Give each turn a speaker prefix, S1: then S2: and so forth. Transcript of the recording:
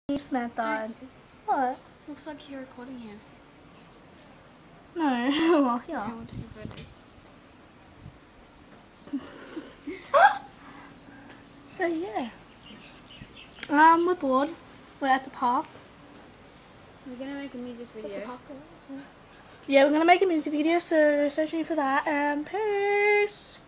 S1: This method. What?
S2: Looks like you're recording here.
S1: No, well, yeah.
S2: Okay, we'll take photos.
S1: So yeah. We're bored. We're at the park.
S2: We're gonna make a music video.
S1: Yeah, we're gonna make a music video, so stay tuned for that. And peace.